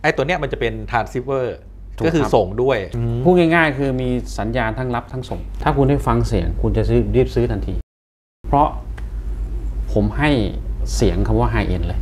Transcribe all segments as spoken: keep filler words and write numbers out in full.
ไอ้ตัวเนี้ยมันจะเป็น transceiver ก็คือส่งด้วยพูดง่ายๆคือมีสัญญาณทั้งรับทั้งส่งถ้าคุณได้ฟังเสียงคุณจะซื้อรีบซื้อทันทีเพราะผมให้เสียงคำว่า high end เลย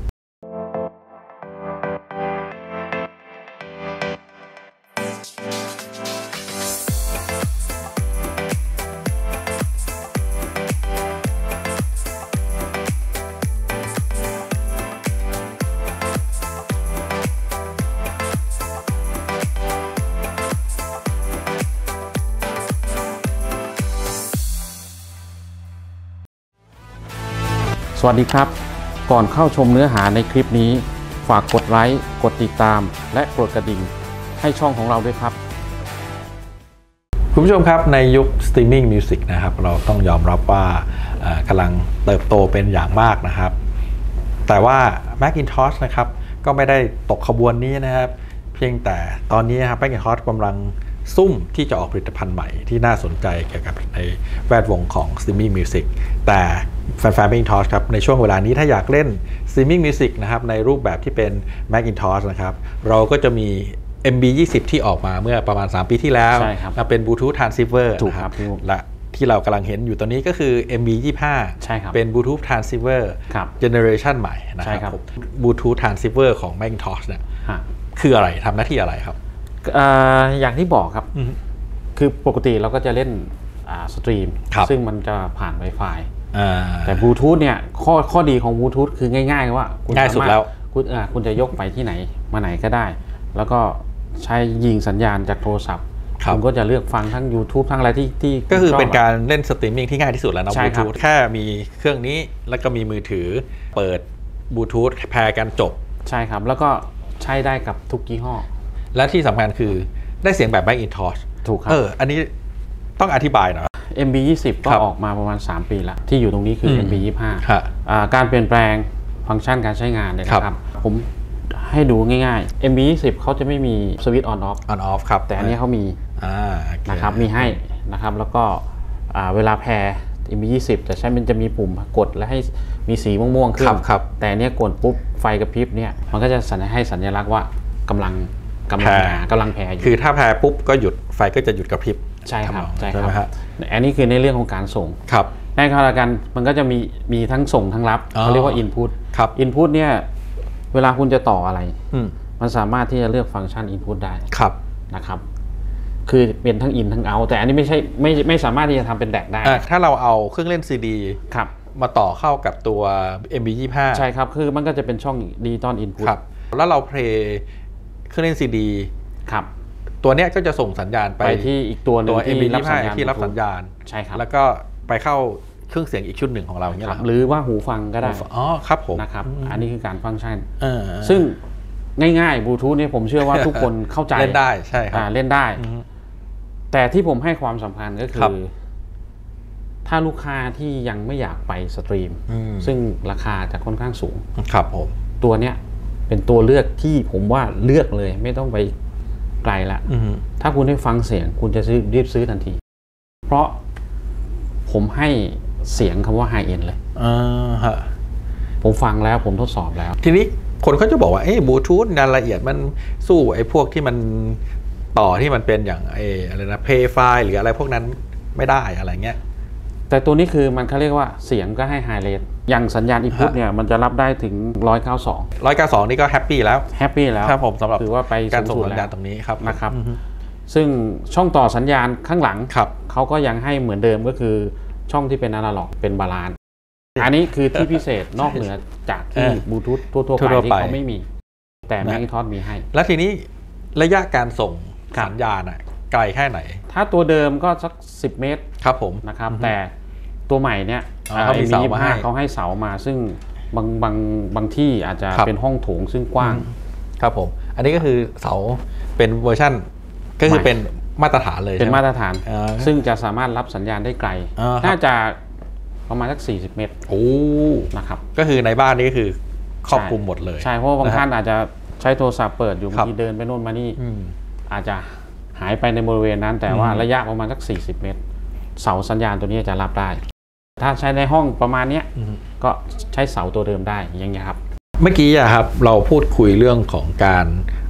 สวัสดีครับก่อนเข้าชมเนื้อหาในคลิปนี้ฝากกดไลค์กดติดตามและกดกระดิ่งให้ช่องของเราด้วยครับคุณผู้ชมครับในยุคสตรีมมิ่งมิวสิกนะครับเราต้องยอมรับว่ากำลังเติบโตเป็นอย่างมากนะครับแต่ว่า Macintosh นะครับก็ไม่ได้ตกขบวนนี้นะครับเพียงแต่ตอนนี้นะครับ Macintosh กำลังซุ่มที่จะออกผลิตภัณฑ์ใหม่ที่น่าสนใจเกี่ยวกับในแวดวงของ Streaming Music แต่แฟนๆ Macintosh ครับในช่วงเวลานี้ถ้าอยากเล่น Streaming Music นะครับในรูปแบบที่เป็น Macintosh นะครับเราก็จะมี เอ็ม บี ยี่สิบ ที่ออกมาเมื่อประมาณสามปีที่แล้วมาเป็น Bluetooth Transceiver นะครับและที่เรากำลังเห็นอยู่ตอนนี้ก็คือ เอ็ม บี ยี่สิบห้า เป็น Bluetooth Transceiver Generation ใหม่นะครับ Bluetooth Transceiver ของ Macintosh เนี่ยคืออะไรทำหน้าที่อะไรครับอย่างที่บอกครับคือปกติเราก็จะเล่นสตรีมซึ่งมันจะผ่าน Wi-Fi แต่บลูทูธเนี่ยข้อข้อดีของบลูทูธคือง่ายๆว่าคุณง่ายสุดแล้วคุณคุณจะยกไปที่ไหนมาไหนก็ได้แล้วก็ใช้ยิงสัญญาณจากโทรศัพท์คุณก็จะเลือกฟังทั้ง YouTube ทั้งอะไรที่ที่ก็คือเป็นการเล่นสตรีมมิ่งที่ง่ายที่สุดแล้วนะบลูทูธแค่มีเครื่องนี้แล้วก็มีมือถือเปิดบลูทูธแพร์กันจบใช่ครับแล้วก็ใช้ได้กับทุกยี่ห้อและที่สำคัญคือได้เสียงแบบ Macintosh ถูกครับเอออันนี้ต้องอธิบายหน่อยเอ็ม บี ยี่สิบ ก็ออกมาประมาณสามปีแล้วที่อยู่ตรงนี้คือ เอ็ม บี ยี่สิบห้า การเปลี่ยนแปลงฟังก์ชันการใช้งานเลยนะครับผมให้ดูง่ายๆ เอ็ม บี ยี่สิบ เขาจะไม่มีสวิตช์ on off on off ครับแต่อันนี้เขามีนะครับมีให้นะครับแล้วก็เวลาแพร์ เอ็ม บี ยี่สิบ จะใช้มันจะมีปุ่มกดและให้มีสีม่วงๆขึ้นแต่เนี้ยกดปุ๊บไฟกระพริบเนี่ยมันก็จะสัญให้สัญลักษณ์ว่ากำลังกำลังกำลังแพร์อยู่คือถ้าแพร์ปุ๊บก็หยุดไฟก็จะหยุดกระพริบใช่ครับใช่ครับอันนี้คือในเรื่องของการส่งครับในขณะเดียวกันมันก็จะมีมีทั้งส่งทั้งรับเขาเรียกว่า input ครับ input เนี่ยเวลาคุณจะต่ออะไรมันสามารถที่จะเลือกฟังก์ชัน input ได้ครับนะครับคือเป็นทั้ง in ทั้ง out แต่อันนี้ไม่ใช่ไม่ไม่สามารถที่จะทำเป็นแดกได้ถ้าเราเอาเครื่องเล่นซีดีครับมาต่อเข้ากับตัว เอ็ม บี ยี่สิบห้าใช่ครับคือมันก็จะเป็นช่อง digital input ครับแล้วเราเพลย์เครื่องเล่นซีดีครับตัวเนี้ยก็จะส่งสัญญาณไปที่อีกตัวนึงที่รับสัญญาณที่รับสัญญาณใช่ครับแล้วก็ไปเข้าเครื่องเสียงอีกชุดหนึ่งของเราอย่างเงี้ยหรือว่าหูฟังก็ได้อ๋อครับผมนะครับอันนี้คือการฟังก์ชันซึ่งง่ายๆบลูทูธเนี่ยผมเชื่อว่าทุกคนเข้าใจเล่นได้ใช่ครับเล่นได้แต่ที่ผมให้ความสำคัญก็คือถ้าลูกค้าที่ยังไม่อยากไปสตรีมซึ่งราคาจะค่อนข้างสูงครับผมตัวเนี้ยเป็นตัวเลือกที่ผมว่าเลือกเลยไม่ต้องไปไกลละถ้าคุณได้ฟังเสียงคุณจะซื้อรีบซื้อทันทีเพราะผมให้เสียงคำว่า high end เลยผมฟังแล้วผมทดสอบแล้วทีนี้คนเขาจะบอกว่าเอ๊ะบลูทูธรายละเอียดมันสู้ไอ้พวกที่มันต่อที่มันเป็นอย่างไอ้อะไรนะเพย์ไฟล์หรืออะไรพวกนั้นไม่ได้อะไรเงี้ยแต่ตัวนี้คือมันเขาเรียกว่าเสียงก็ให้ high rate อย่างสัญญาณ input เนี่ยมันจะรับได้ถึงหนึ่งร้อยเก้าสิบสองหนึ่งร้อยเก้าสิบสองนี่ก็แฮปปี้แล้วแฮปปี้แล้วครับผมสำหรับถือว่าไปการส่งสัญญาณตรงนี้ครับนะครับซึ่งช่องต่อสัญญาณข้างหลังเขาก็ยังให้เหมือนเดิมก็คือช่องที่เป็นอนาล็อกเป็นบาลานซ์อันนี้คือที่พิเศษนอกเหนือจากที่บลูทูธทั่วๆไปที่เขาไม่มีแต่ Macintosh มีให้แล้วทีนี้ระยะการส่งสัญญาณไกลแค่ไหนถ้าตัวเดิมก็สักสิบเมตรครับผมนะครับแต่ตัวใหม่เนี่ยเขามีเสามาให้เขาให้เสามาซึ่งบางบางบางที่อาจจะเป็นห้องโถงซึ่งกว้างครับผมอันนี้ก็คือเสาเป็นเวอร์ชั่นก็คือเป็นมาตรฐานเลยเป็นมาตรฐานซึ่งจะสามารถรับสัญญาณได้ไกลน่าจะประมาณสักสี่สิบเมตรโอ้นะครับก็คือในบ้านนี้ก็คือครอบคลุมหมดเลยใช่เพราะบางท่านอาจจะใช้โทรศัพท์เปิดอยู่บางทีเดินไปโน่นมานี่อาจจะหายไปในบริเวณนั้นแต่ว่าระยะประมาณสักสี่สิบเมตรเสาสัญญาณตัวนี้จะรับได้ถ้าใช้ในห้องประมาณนี้ก็ใช้เสาตัวเดิมได้อย่างเงี้ยครับเมื่อกี้อะครับเราพูดคุยเรื่องของการ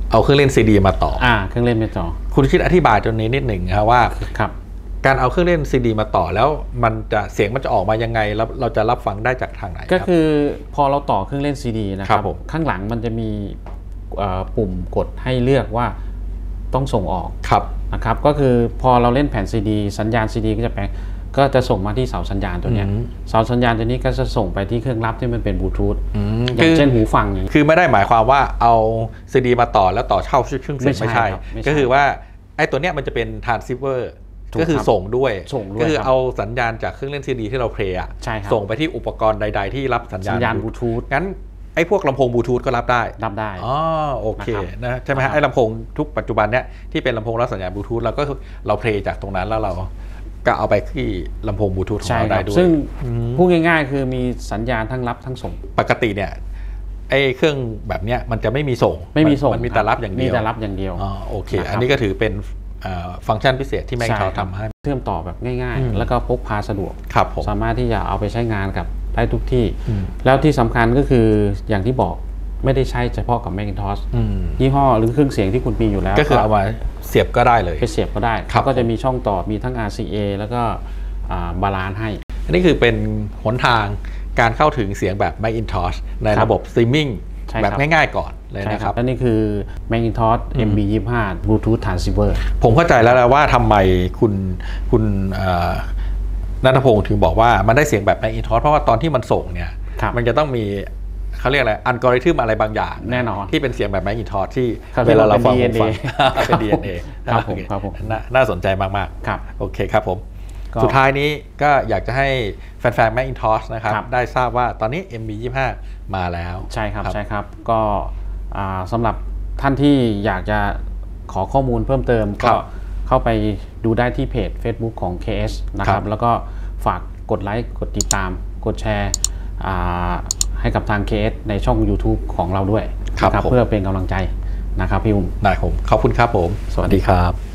เอาเครื่องเล่นซีดีมาต่ออ่าเครื่องเล่นไม่ต่อคุณคิดอธิบายตรงนี้นิดหนึ่งครับว่าครับการเอาเครื่องเล่นซีดีมาต่อแล้วมันจะเสียงมันจะออกมายังไงแล้วเราจะรับฟังได้จากทางไหนก็คือพอเราต่อเครื่องเล่นซีดีนะครับข้างหลังมันจะมีปุ่มกดให้เลือกว่าต้องส่งออกนะครับก็คือพอเราเล่นแผ่นซีดีสัญญาณซีดีก็จะแปลงก็จะส่งมาที่เสาสัญญาณตัวนี้เสาสัญญาณตัวนี้ก็จะส่งไปที่เครื่องรับที่มันเป็นบลูทูธอย่างเช่นหูฟังอย่างนี้คือไม่ได้หมายความว่าเอาซีดีมาต่อแล้วต่อเข้าเครื่องเสียงไม่ใช่ก็คือว่าไอ้ตัวเนี้ยมันจะเป็นทรานซิเวอร์ก็คือส่งด้วยก็คือเอาสัญญาณจากเครื่องเล่นซีดีที่เราเพลย์ส่งไปที่อุปกรณ์ใดๆที่รับสัญญาณบลูทูธงั้นไอ้พวกลำโพงบลูทูธก็รับได้รับได้อ๋อโอเคนะใช่ไหมฮะไอ้ลำโพงทุกปัจจุบันเนี้ยที่เป็นลำโพงรับสัญญาณบลูทูธเราก็เราเพลย์จากตรงนั้นแล้วเราก็เอาไปที่ลำโพงบลูทูธของเราได้ด้วยซึ่งพูดง่ายๆคือมีสัญญาณทั้งรับทั้งส่งปกติเนี่ยไอ้เครื่องแบบเนี้ยมันจะไม่มีส่งไม่มีส่งมันมีแต่รับอย่างเดียวมีแต่รับอย่างเดียวอ๋อโอเคอันนี้ก็ถือเป็นฟังก์ชันพิเศษที่แมคทอทำให้เชื่อมต่อแบบง่ายๆแล้วก็พกพาสะดวกสามารถที่จะเอาไปใช้งานกับได้ทุกที่แล้วที่สำคัญก็คืออย่างที่บอกไม่ได้ใช้เฉพาะกับ Macintosh ยี่ห้อหรือเครื่องเสียงที่คุณมีอยู่แล้วก็คือเอามาเสียบก็ได้เลยไปเสียบก็ได้เขาก็จะมีช่องต่อมีทั้ง อาร์ ซี เอ แล้วก็บาลานซ์ให้อันนี้คือเป็นหนทางการเข้าถึงเสียงแบบ Macintosh ในระบบสตรีมมิ่งแบบง่ายๆก่อนเลยนะครับและนี่คือ Macintosh เอ็ม บี ยี่สิบห้า Bluetooth Transceiver ผมเข้าใจแล้วว่าทำไมคุณคุณณัฐพงศ์ถึงบอกว่ามันได้เสียงแบบ Macintosh เพราะว่าตอนที่มันส่งเนี่ยมันจะต้องมีเขาเรียกอะไรอัลกอริทึมอะไรบางอย่างแน่นอนที่เป็นเสียงแบบ Macintosh ที่เวลาเราฟังเป็น ดี เอ็น เอครับผมครับผมน่าสนใจมากๆครับโอเคครับผมสุดท้ายนี้ก็อยากจะให้แฟนๆ Macintosh นะครับได้ทราบว่าตอนนี้ เอ็ม บี ยี่สิบห้า มาแล้วใช่ครับใช่ครับก็สำหรับท่านที่อยากจะขอข้อมูลเพิ่มเติมก็เข้าไปดูได้ที่เพจ Facebook ของ เค เอส นะครับแล้วก็ฝากกดไลค์กดติดตามกดแชร์ให้กับทาง เค เอส ในช่อง YouTube ของเราด้วยนะครับเพื่อเป็นกำลังใจนะครับพี่อุ้มได้ผมขอบคุณครับผมสวัสดีครับ